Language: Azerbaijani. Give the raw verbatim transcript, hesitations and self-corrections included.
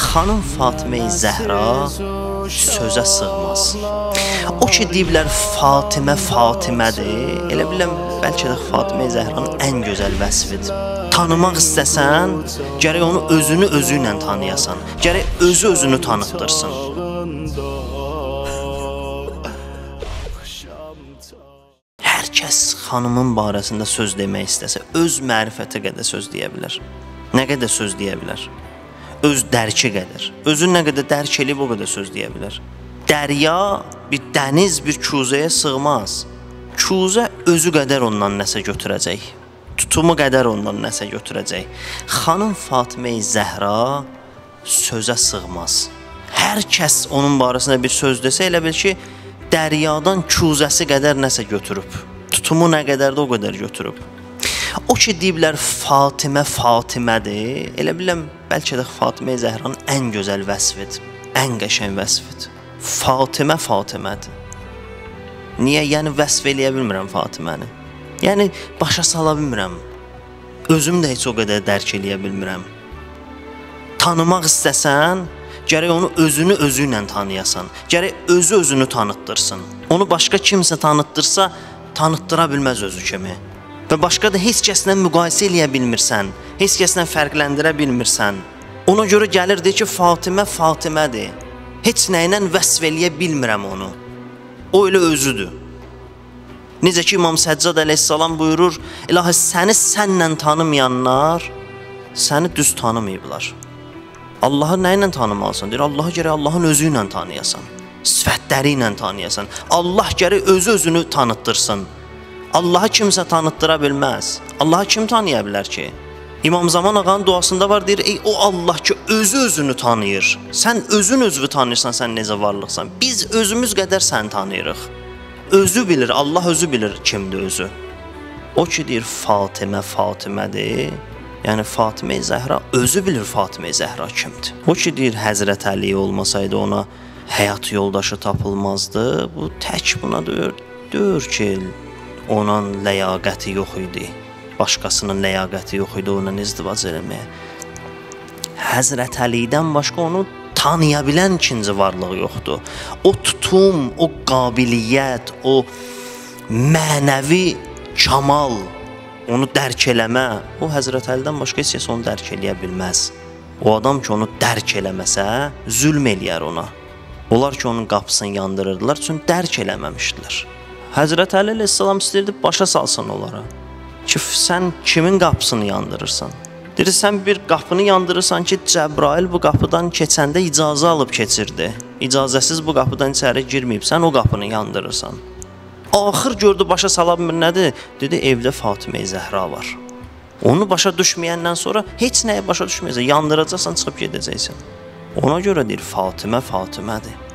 Xanım Fatimə-i Zəhra sözə sığmaz. O ki deyiblər Fatimə Fatimədir, elə biləm bəlkə də Fatimə-i Zəhranın ən gözəl vəsfidir. Tanımaq istəsən, gərək onu özünü özü ilə tanıyasan, gərək özü özünü tanıtdırsın. Hər kəs xanımın barəsində söz demək istəsə, öz mərifəti qədər söz deyə bilər. Nə qədər söz deyə bilər? Öz dərki qədər. Özü nə qədər dərk eləyib, o qədər söz deyə bilər. Dərya, bir dəniz, bir kuzəyə sığmaz. Kuzə özü qədər ondan nəsə götürəcək. Tutumu qədər ondan nəsə götürəcək. Xanım Fatimə-i Zəhra sözə sığmaz. Hər kəs onun barəsində bir söz desə, elə bil ki, dəryadan kuzəsi qədər nəsə götürüb. Tutumu nə qədər də o qədər götürüb. O ki deyiblər Fatimə Fatimədir, elə biləm bəlkə də Fatimə-i Zəhranın ən gözəl vəsfidir, ən qəşəng vəsfidir. Fatimə Fatimədir. Niyə? Yəni vəsf eləyə bilmirəm Fatiməni. Yəni başa sala bilmirəm. Özüm də heç o qədər dərk eləyə bilmirəm. Tanımaq istəsən, gərək onu özünü özü ilə tanıyasan, gərək özü özünü tanıtdırsın. Onu başqa kimsə tanıtdırsa, tanıtdıra bilməz özü kimi. Və başqa da heç kəslə müqayisə eləyə bilmirsən, heç kəslə fərqləndirə bilmirsən. Ona görə gəlir deyir ki, Fatimə Fatimədir. Heç nə ilə vəsf eləyə bilmirəm onu. O elə özüdür. Necə ki, İmam Səccad əleyhissalam buyurur, İlahi, səni sənlə tanımayanlar səni düz tanımayıblar. Allahı nə ilə tanımalısan? Deyir, Allahı gərək Allahın özü ilə tanıyasan, sifətləri ilə tanıyasan. Allah gərək özü özünü tanıtdırsın. Allahı kimsə tanıtdıra bilməz. Allahı kim tanıya bilər ki? İmam Zaman ağanın duasında var, deyir, ey o Allah ki, özü özünü tanıyır. Sən özün özünü tanıyırsan, sən necə varlıqsan. Biz özümüz qədər səni tanıyırıq. Özü bilir, Allah özü bilir kimdir özü. O ki deyir, Fatimə Fatimədir. Yəni Fatimə-i Zəhra özü bilir Fatimə-i Zəhra kimdir. O ki deyir, Həzrət Əli olmasaydı ona həyat yoldaşı tapılmazdı. Bu tək buna deyir, deyir ki, onun ləyaqəti yox idi. Başqasının ləyaqəti yox idi ona izdivac eləməyə. Həzrət Əlidən başqa onu tanıya bilən ikinci varlığı yoxdur. O tutum, o qabiliyyət, o mənəvi kamal, onu dərk eləmə, o Həzrət Əlidən başqa heç kəs onu dərk eləyə bilməz. O adam ki, onu dərk eləməsə, zülm eləyər ona. Onlar ki, onun qapısını yandırırdılar, çünki dərk eləməmişdilər. Həzrət Əli əleyhissalam istəyirdi, başa salsın onlara. Ki, sən kimin qapısını yandırırsan? Deyir, sən bir qapını yandırırsan ki, Cəbrail bu qapıdan keçəndə icazə alıb keçirdi. İcazəsiz bu qapıdan içəri girməyib, sən o qapını yandırırsan. Axır gördü, başa sala bilmir, nədir? Dedi, evdə Fatimə-i Zəhra var. Onu başa düşməyəndən sonra heç nəyə başa düşməyəcək, yandıracaqsan, çıxıb gedəcəksən. Ona görə deyir, Fatimə Fatimədir.